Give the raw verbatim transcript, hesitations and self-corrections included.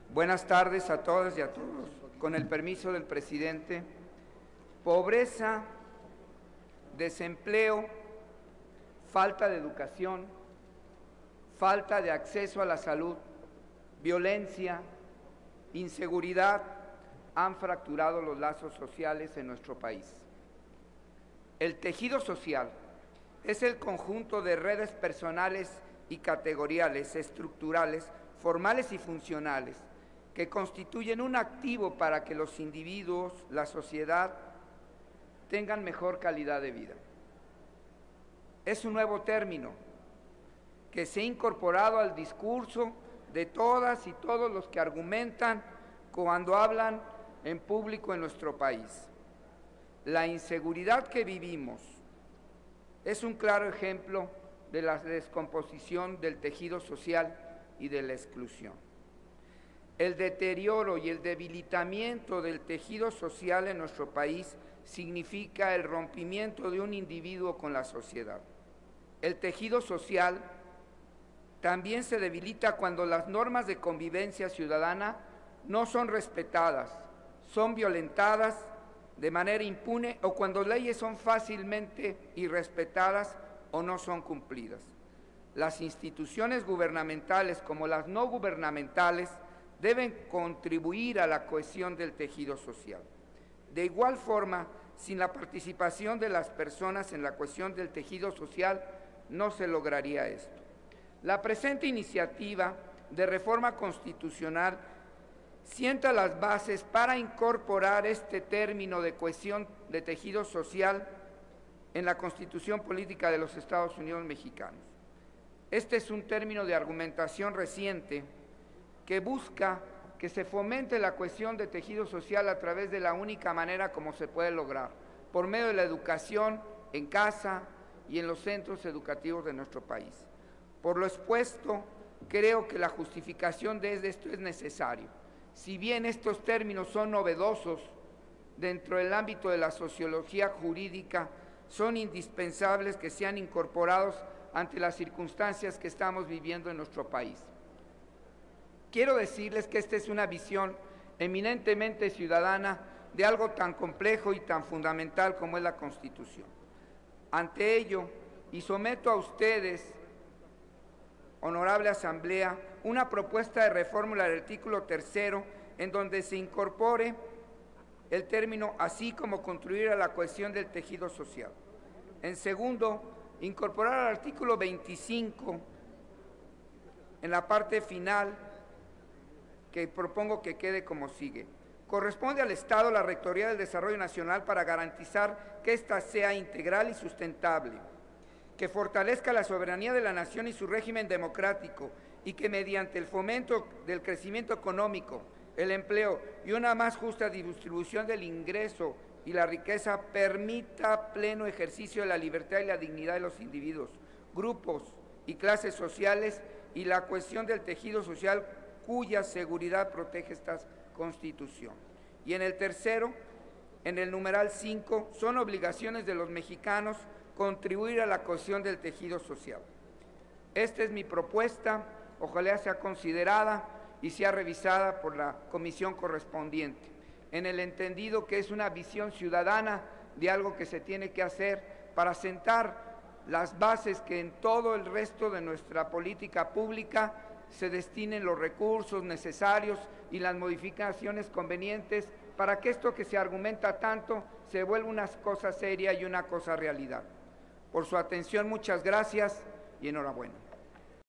Buenas tardes a todas y a todos. Con el permiso del presidente, pobreza, desempleo, falta de educación, falta de acceso a la salud, violencia, inseguridad han fracturado los lazos sociales en nuestro país. El tejido social es el conjunto de redes personales y categoriales, estructurales, formales y funcionales, que constituyen un activo para que los individuos, la sociedad, tengan mejor calidad de vida. Es un nuevo término que se ha incorporado al discurso de todas y todos los que argumentan cuando hablan en público en nuestro país. La inseguridad que vivimos es un claro ejemplo de la descomposición del tejido social y de la exclusión. El deterioro y el debilitamiento del tejido social en nuestro país significa el rompimiento de un individuo con la sociedad. El tejido social también se debilita cuando las normas de convivencia ciudadana no son respetadas, son violentadas de manera impune o cuando leyes son fácilmente irrespetadas o no son cumplidas. Las instituciones gubernamentales como las no gubernamentales deben contribuir a la cohesión del tejido social. De igual forma, sin la participación de las personas en la cohesión del tejido social, no se lograría esto. La presente iniciativa de reforma constitucional sienta las bases para incorporar este término de cohesión de tejido social en la Constitución Política de los Estados Unidos Mexicanos. Este es un término de argumentación reciente que busca que se fomente la cohesión de tejido social a través de la única manera como se puede lograr, por medio de la educación en casa y en los centros educativos de nuestro país. Por lo expuesto, creo que la justificación de esto es necesario. Si bien estos términos son novedosos dentro del ámbito de la sociología jurídica, son indispensables que sean incorporados ante las circunstancias que estamos viviendo en nuestro país. Quiero decirles que esta es una visión eminentemente ciudadana de algo tan complejo y tan fundamental como es la Constitución. Ante ello, y someto a ustedes, honorable Asamblea, una propuesta de reforma del artículo tercero en donde se incorpore el término así como contribuir a la cohesión del tejido social. En segundo, incorporar al artículo veinticinco en la parte final que propongo que quede como sigue. Corresponde al Estado la Rectoría del Desarrollo Nacional para garantizar que ésta sea integral y sustentable, que fortalezca la soberanía de la nación y su régimen democrático y que mediante el fomento del crecimiento económico, el empleo y una más justa distribución del ingreso y la riqueza permita pleno ejercicio de la libertad y la dignidad de los individuos, grupos y clases sociales y la cohesión del tejido social cuya seguridad protege esta Constitución. Y en el tercero, en el numeral cinco, son obligaciones de los mexicanos contribuir a la cohesión del tejido social. Esta es mi propuesta, ojalá sea considerada y sea revisada por la comisión correspondiente, en el entendido que es una visión ciudadana de algo que se tiene que hacer para sentar las bases que en todo el resto de nuestra política pública se destinen los recursos necesarios y las modificaciones convenientes para que esto que se argumenta tanto se vuelva una cosa seria y una cosa realidad. Por su atención, muchas gracias y enhorabuena.